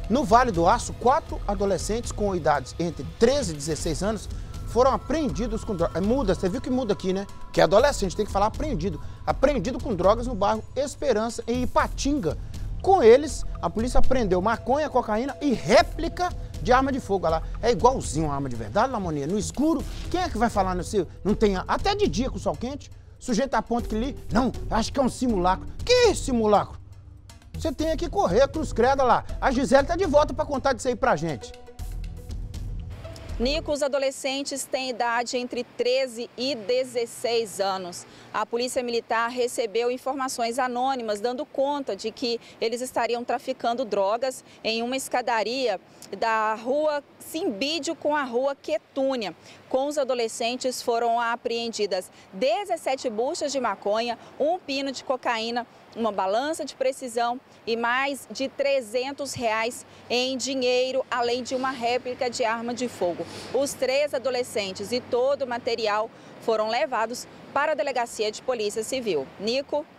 No Vale do Aço, 4 adolescentes com idades entre 13 e 16 anos foram apreendidos com drogas. Muda, você viu que muda aqui, né? Que é adolescente, tem que falar apreendido. Apreendido com drogas no bairro Esperança, em Ipatinga. Com eles, a polícia apreendeu maconha, cocaína e réplica de arma de fogo. Olha lá, é igualzinho uma arma de verdade, Lamoninha. No escuro, quem é que vai falar nesse? Não tem, até de dia com o sol quente, o sujeito aponta que ali, não, acho que é um simulacro. Que simulacro? Você tem que correr, cruz credo lá. A Gisele tá de volta para contar disso aí pra gente. Nico, os adolescentes têm idade entre 13 e 16 anos. A Polícia Militar recebeu informações anônimas dando conta de que eles estariam traficando drogas em uma escadaria da rua Simbídio com a rua Quetúnia. Com os adolescentes foram apreendidas 17 buchas de maconha, um pino de cocaína, uma balança de precisão e mais de R$300 em dinheiro, além de uma réplica de arma de fogo. Os 3 adolescentes e todo o material foram levados para a Delegacia de Polícia Civil. Nico.